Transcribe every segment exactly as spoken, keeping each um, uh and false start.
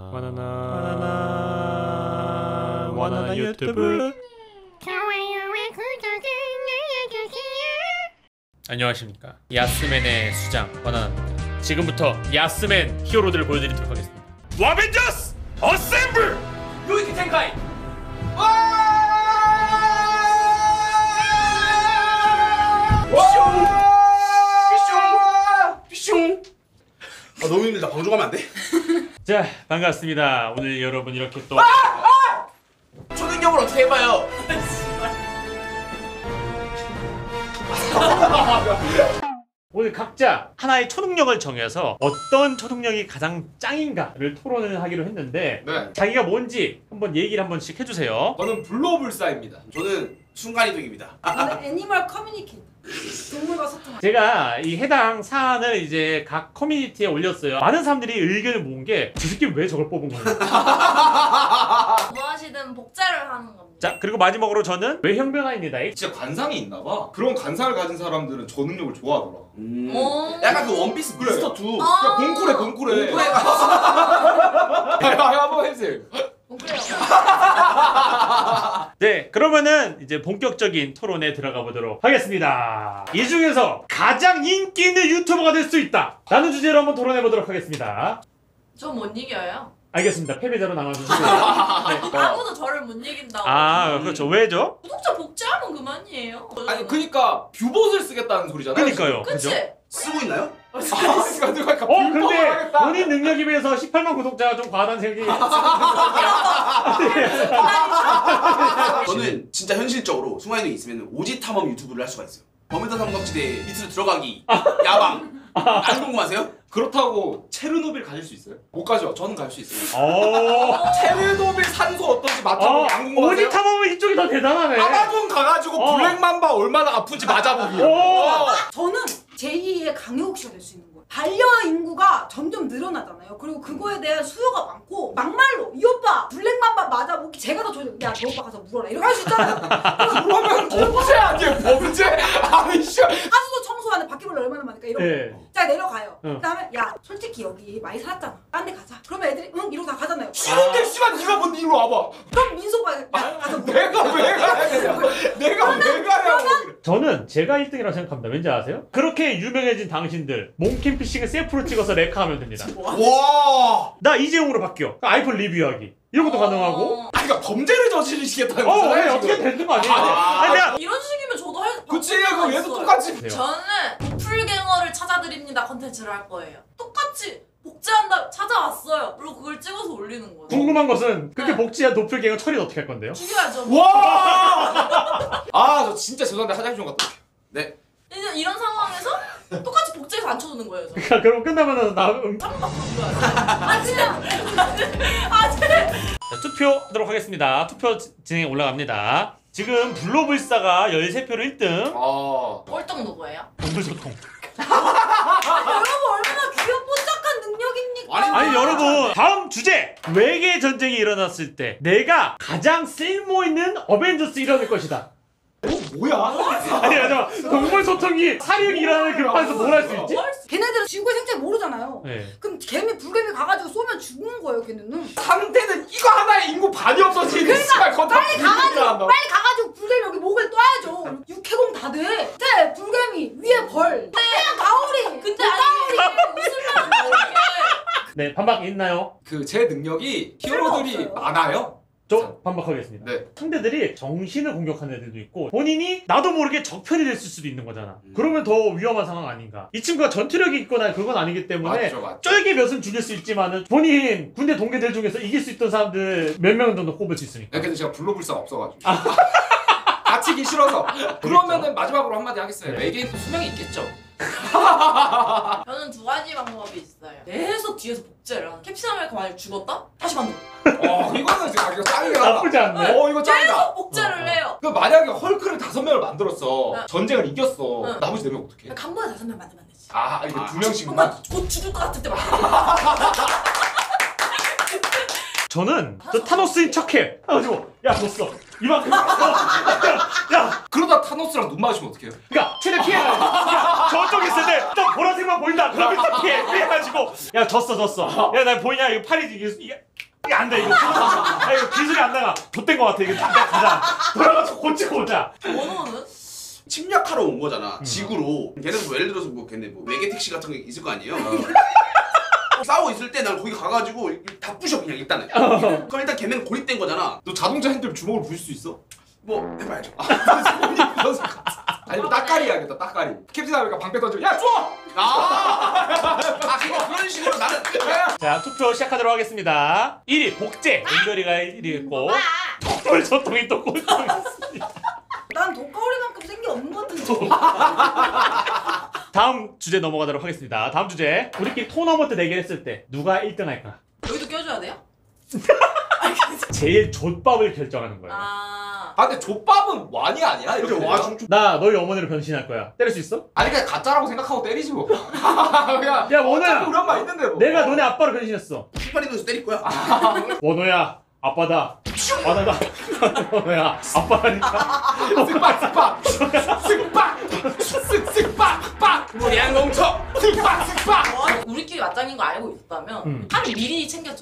바나나 바나나 바나나 유튜브. 좋아요와 구독을 눌러주세요. 안녕하십니까, 야스맨의 수장 바나나입니다. 지금부터 야스맨 히어로들을 보여드리도록 하겠습니다. 와벤져스 어셈블! 요이키 텐카이! 삐숑! 아 너무 힘들다. 방종하면 안 돼? 자, 반갑습니다. 오늘 여러분 이렇게 또 아! 아! 초능력을 어떻게 해봐요? 오늘 각자 하나의 초능력을 정해서 어떤 초능력이 가장 짱인가를 토론을 하기로 했는데, 네. 자기가 뭔지 한번 얘기를 한 번씩 해주세요. 저는 블로불사입니다. 저는 순간이동입니다. 저는 애니멀 커뮤니케이터. 동물과 소통. 제가 이 해당 사안을 이제 각 커뮤니티에 올렸어요. 많은 사람들이 의견을 모은 게, 저 새끼 왜 저걸 뽑은 거야? 무엇이든 복제를 하는 겁니다. 자, 그리고 마지막으로 저는 외형변화입니다. 진짜 관상이 있나봐. 그런 관상을 가진 사람들은 저 능력을 좋아하더라. 음. 오. 약간 그 원피스 그래. 미스터 투. 아. 야, 봉쿠레 봉쿠레. 봉쿠레가 야, 한번 해주세요. 복제요. 네, 그러면은 이제 본격적인 토론에 들어가 보도록 하겠습니다. 이 중에서 가장 인기 있는 유튜버가 될 수 있다 라는 주제로 한번 토론해 보도록 하겠습니다. 저 못 이겨요. 알겠습니다. 패배자로 남아주시고요. 네. 아무도 저를 못 이긴다고. 아, 그렇죠. 왜죠? 구독자 복제하면 그만이에요. 아니 그니까 뷰봇을 쓰겠다는 소리잖아요. 그러니까요. 그치? 그죠? 쓰고 있나요? 아, 그러니까 누가 어, 근데 본인 능력에 비해서 십팔만 구독자가 좀 과하다는 생각이 저는 진짜 현실적으로 순간이동이 있으면 오지 탐험 유튜브를 할 수가 있어요. 버뮤다 삼각지대 밑으로 들어가기, 야방. 안 궁금하세요? 그렇다고 체르노빌 가실 수 있어요? 못 가죠. 저는 갈 수 있어요. 오, 체르노빌 산소 어떤지 어, 맞춰보기 안 궁금하세요? 오지 탐험은 이쪽이 더 대단하네. 아마존 가가지고 어. 블랙맘바 얼마나 아픈지 맞아보기. 오. 저는 제이의 강효욱 씨가 될 수 있는 거예요. 반려 인구가 점점 늘어나잖아요. 그리고 그거에 대한 수요가 많고 막말로 이 오빠 블랙맘바 맞아보기 제가 더 좋아요. 야저 오빠 가서 물어라 이렇게 할 수 있잖아요. 그러면 범죄 아니에요? 범죄? 아니 씨. 하수도 청소하는 바퀴벌레 얼마나 많으니까 이러고 네. 자 내려가요. 응. 그 다음에 야 솔직히 여기 많이 살았잖아. 딴 데 가자. 그러면 애들이 응 이러고 다 가잖아요. 싫은데 씨발 네가 뭔 일로 와봐. 그럼 민수 오빠 야 가서 물어. 내가 왜 가야 되냐? 내가 왜 가냐고. 저는 제가 일 등이라고 생각합니다. 왠지 아세요? 그렇게 유명해진 당신들 몸캠 피싱을 셀프로 찍어서 레카하면 됩니다. 와. 나 이재용으로 바뀌어. 아이폰 리뷰하기 이런 것도 가능하고. 어, 아니 그러니까 범죄를 저지르시겠다는 어, 거잖아요. 왜 지금. 어떻게 되는 거 아니에요? 아, 아니, 내가 이런 식이면 저도 할. 그치 방법이 그 얘도 있어요. 똑같이. 돼요. 저는 도플갱어를 찾아드립니다 컨텐츠를 할 거예요. 똑같이 복제한다 찾아왔어요. 그리고 그걸 찍어서 올리는 거예요. 궁금한 것은 그렇게 네. 복제한 도플갱어 처리는 어떻게 할 건데요? 죽여야죠. 와! 아 저 진짜 죄송한데 화장실 좀 갔다 올게요. 네. 이제 이런 상황에서 똑같이 복제해서 안 쳐주는 거예요. 저. 자, 그럼 끝나면은 나 음, 한번 밖으로 물어야 돼. 아 진짜. 아 진짜. 자, 투표하도록 하겠습니다. 투표 지- 진행에 올라갑니다. 지금 블로불사가 열세 표로 일 등. 아 꼴등 누구예요? 동물소통. 아, 여러분 얼마나 귀엽고짝한 능력입니까? 아니, 아니 여러분, 다음 주제. 외계 전쟁이 일어났을 때 내가 가장 쓸모 있는 어벤져스 일어날 것이다. 어 뭐야? 아니 잠깐, 동물소통이 사륙이 일어나는 그 판에서 뭘 할 수 있지? 걔네들은 지구의 생태를 모르잖아요. 네. 그럼 개미 불개미 가가지고 쏘면 죽는 거예요 걔네는. 상태는 이거 하나에 인구 반이 없어지는 씨발 그러니까 빨리 가가지고 빨리 가가지고 불개미 여기 목을 떠야죠. 육해공 다 돼. 네 불개미 위에 벌. 그냥 가오리. 근데 가오리 웃으면 안 돼. 네, 반박 있나요? 그 제 능력이 히어로들이 없어요. 많아요. 저 반박하겠습니다. 네. 상대들이 정신을 공격하는 애들도 있고 본인이 나도 모르게 적편이 됐을 수도 있는 거잖아. 음. 그러면 더 위험한 상황 아닌가. 이 친구가 전투력이 있거나 그건 아니기 때문에 맞죠 맞죠. 쫄게 몇은 죽일 수 있지만은 본인 군대 동기들 중에서 이길 수 있던 사람들 몇 명 정도 꼽을 수 있으니까. 근데 제가 블로불사가 없어가지고 다치기 싫어서. 그러면은 마지막으로 한마디 하겠습니다. 네. 외계인 또 수명이 있겠죠. 저는 두 가지 방법이 있어요. 계속 뒤에서 복제를 하는. 캡틴 아메리카 만약 죽었다? 다시 만들어. 어 이거는 진짜 이거 짱이다. 나쁘지 않네. 어 이거 짱이다. 계속 복제를 어, 어. 해요. 그 만약에 헐크를 다섯 명을 만들었어. 응. 전쟁을 이겼어. 응. 나머지 네 명 어떻게 해? 간보에 다섯 명 만들면 되지. 아 이게 아, 두 명씩만. 엄마 곧 죽을 것 같을 때 만들어. 저는 저 타노스인 척해. 해가지고 야 졌어. 이만큼. 야, 야. 그러다 타노스랑 눈 마주치면 어떡해요? 그러니까 최대 피해가지고 야, 저쪽에 있을 때 좀 보라색만 보인다. 그러면 좀 피해 피해가지고 야 졌어 졌어. 야 나 보이냐 이거 팔이 이게. 이게 이게 안 돼 이거. 아 이거 기술이 안 나가. 좆된 것 같아 이거. 일단 가자. 돌아가서 고치고 오자. 원호는? 침략하러 온 거잖아. 음. 지구로. 걔네도 뭐 예를 들어서 뭐 걔네 뭐 외계 택시 같은 게 있을 거 아니에요. 싸우고 있을 때 난 거기 가가지고 다 부셔 그냥 일단은. 그럼 일단 걔네는 고립된 거잖아. 너 자동차 핸들 주먹으로 부실 수 있어? 뭐 해봐야죠. 아니면 따까리 해야겠다. 따까리. 캡틴 아메리카 방패 던지고 야 줘! 아, 아 그거 그런 식으로 나는. 자 투표 시작하도록 하겠습니다. 일 위 복제. 은별이가 일 위였고 톡돌 저통이 또 꼴등했습니다. 난 독가오리만큼 생기 없는 것 같은데. 다음 주제 넘어가도록 하겠습니다. 다음 주제. 우리끼리 토너먼트 대결했을 때 누가 일 등 할까? 여기도 껴줘야 돼요? 제일 좆밥을 결정하는 거예요. 아. 아 근데 족밥은 완이 아니야? 이렇게 그죠? 되면? 와, 좀- 나 너희 어머니로 변신할 거야. 때릴 수 있어? 아니 그냥 가짜라고 생각하고 때리지 뭐. 그냥 야 원호야. 어차피 우리 엄마 있는데 뭐. 내가 너네 아빠로 변신했어. 휘파리면서 때릴 거야. 원호야 아빠다. 바다다. 원호야 아빠라니까. 쓱박 쓱박 쓱박 쓱쓱박 빡 무리한 공처. 쓱박 쓱박. 우리끼리 맞짱인 거 알고 있었다면 음. 한 미리 챙겨줘.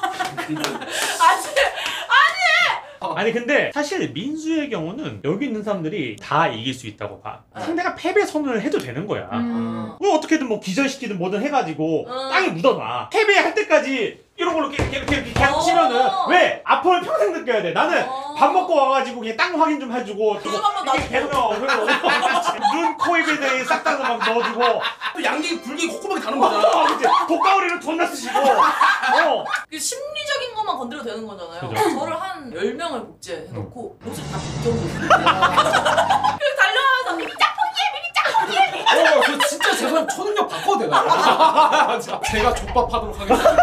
아직 아니 근데 사실 민수의 경우는 여기 있는 사람들이 다 이길 수 있다고 봐. 네. 상대가 패배 선언을 해도 되는 거야. 음. 뭐 어떻게든 뭐 기절시키든 뭐든 해가지고 음. 땅에 묻어놔. 패배할 때까지 이런 걸로 이렇게 이렇게 이렇게 계속 어. 치면은 왜 아픔을 평생 느껴야 돼. 나는 어. 밥 먹고 와가지고 그냥 땅 확인 좀 해주고 그거 한번 놔줘. 계속 그리고 눈, 코, 입에 싹 닦아 막 넣어주고 또 양갱이 불갱이 콧구멍이 다는 거잖아. 어, 그치? 독가오리를 존나 쓰시고 어. 그 심리적인 것만 건드려도 되는 거잖아요. 그죠. 저를 한 열 명을 복제해놓고 옷을 다 벗겨놓고 그래서 달려가면서 어, 저 진짜 죄송해요. 초능력 바꿔도 되나? 제가 족밥 하도록 하겠습니다.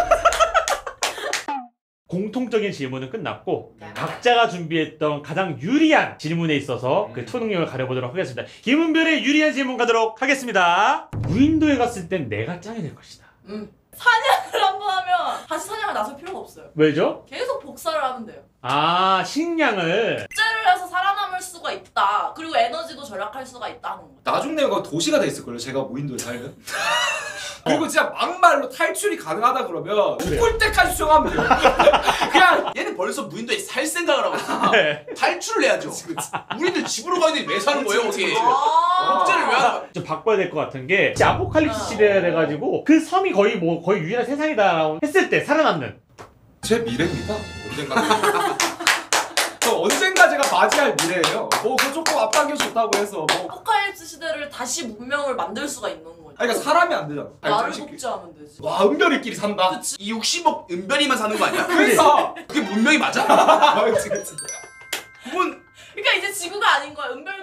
공통적인 질문은 끝났고 각자가 준비했던 가장 유리한 질문에 있어서 그 초능력을 가려보도록 하겠습니다. 김은별의 유리한 질문 가도록 하겠습니다. 무인도에 갔을 땐 내가 짱이 될 것이다. 음. 사냥을 한 번 하면 다시 사냥을 나설 필요가 없어요. 왜죠? 계속 복사를 하면 돼요. 아 식량을 복제를 해서 살아남을 수가 있다. 그리고 에너지도 절약할 수가 있다는 거죠. 나중 되면 거 도시가 돼 있을걸요. 제가 무인도에 살면. 그리고 진짜 막말로 탈출이 가능하다 그러면 그래요. 죽을 때까지 수영하면 돼요. 그냥 얘는 벌써 무인도에 살 생각을 하고 있어. 네. 탈출을 해야죠. 우리들 집으로 가야 되는데 왜 사는 거예요, 어떻게? 아. 복제를 왜 하는 거야? 좀 바꿔야 될 것 같은 게 이제 아포칼립스 시대가 돼가지고 그 섬이 거의 뭐 거의 유일한 세상이다라고 했을 때 살아남는 제 미래입니다. 언젠가. 저 언젠가 제가 맞이할 미래예요. 뭐 그거 조금 앞당겨줬다고 해서 뭐. 아포칼립스 시대를 다시 문명을 만들 수가 있는 거죠. 아니 그러니까 사람이 안 되잖아. 나를 아니, 복제하면 되지. 와 은별이끼리 산다. 그치. 이 육십억 은별이만 사는 거 아니야? 그래서 그게 문명이 맞아? 아, 그치 그치. 그건 그러니까 이제 지구가 아닌 거야. 은별도